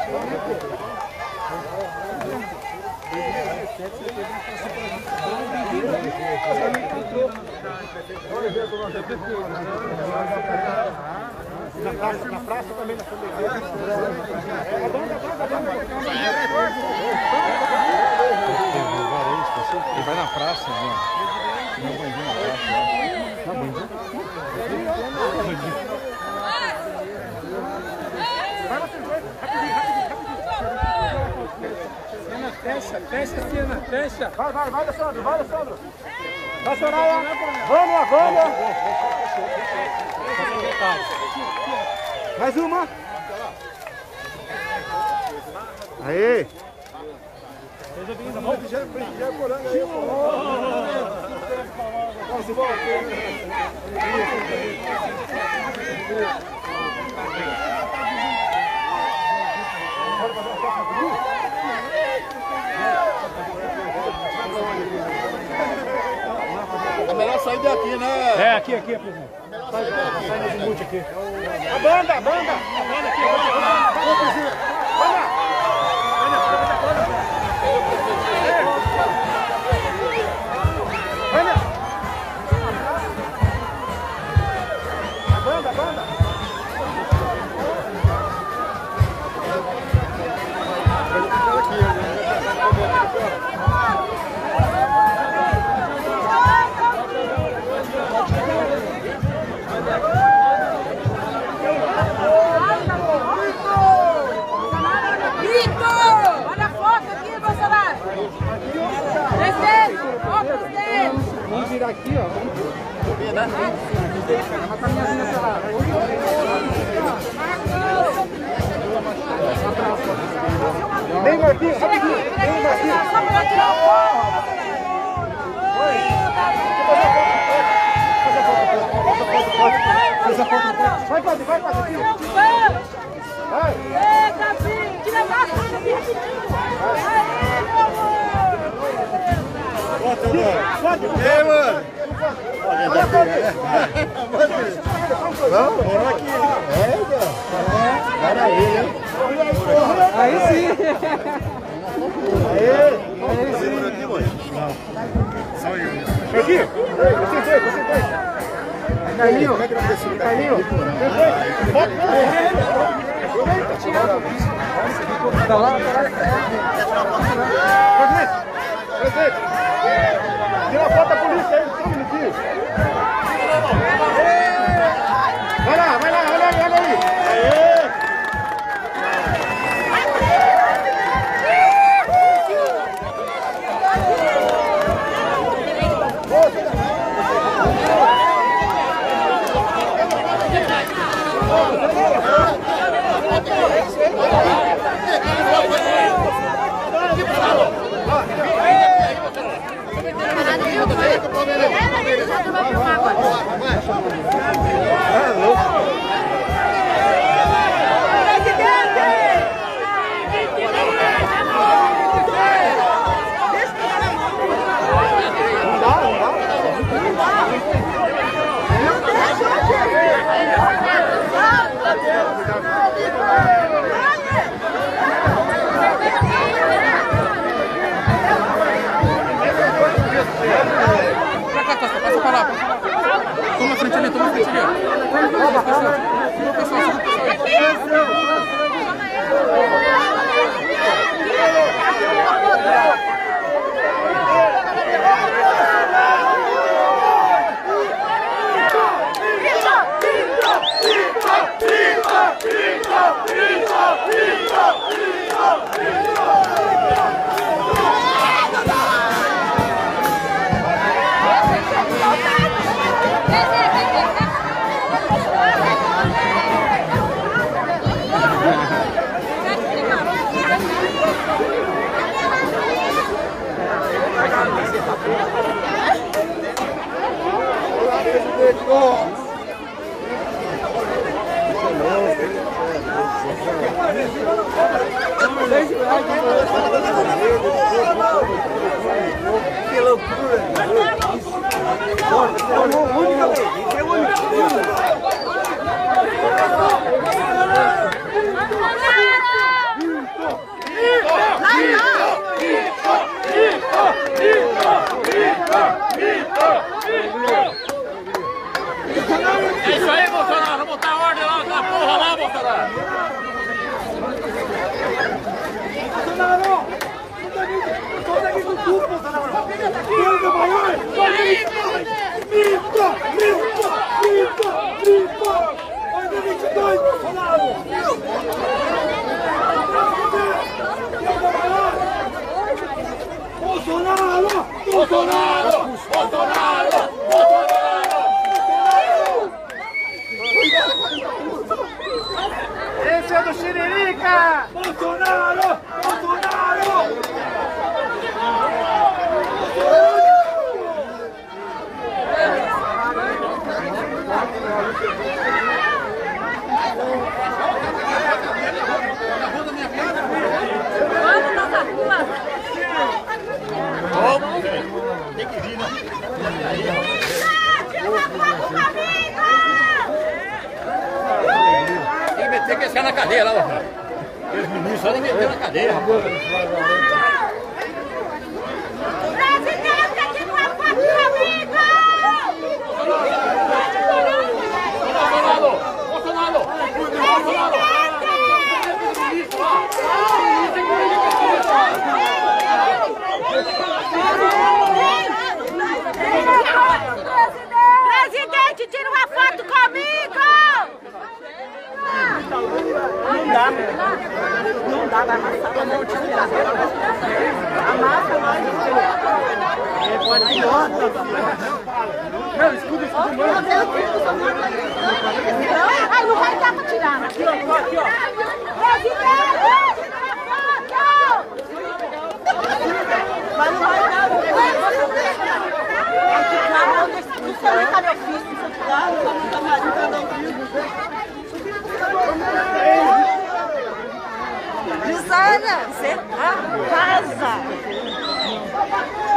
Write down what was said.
Na praça também, na ele vai na praça, né? Não vai vir na praça, né? Não, bandido. Vai vocês dois, rapidinho. Fecha, Cena, fecha. Vai, Alessandro, vai, Soraya. Vânia. Mais uma. Aê. É melhor sair daqui, né? É, aqui, presidente. Sai no mute aqui. A banda aqui, aqui, ó. Uma caminhazinha pra lá. Vem, Marquinhos, rapidinho. Vem, Marquinhos. Faz a foto. Vai, Padre. Vai. Davi, que legal, Pode. Ei, mano. Vamos aqui. Maravilha. Aí sim. Aí sim. Só eu. Aqui. Você dois. Carlinho. Tá lá. Presidente. Tira a foto da polícia aí, só um minutinho. Vai lá, olha aí. Aê! Passa pra lá. Toma a frente ali. Que loucura! Esse é do Xiririca! Bolsonaro! Bolsonaro! Vamos nossa rua! Tem que vir, né? Tem que meter que esse cara na cadeia lá, rapaz. Aqueles meninos só nem meter na cadeia, rapaz. Presidente, aqui não é foto comigo! Bolsonaro! Presidente, tira uma foto comigo! Não dá, vai amassar a mão de tiradeira. Amassa mais de Meu, escuta. Não vai dar pra tirar. Aqui, ó, aqui, ó. Presidente, tira uma foto! Mas não vai dar, não. Não sei nem cadê o filho, se eu tirar, não tá mais Jusana, você arrasa!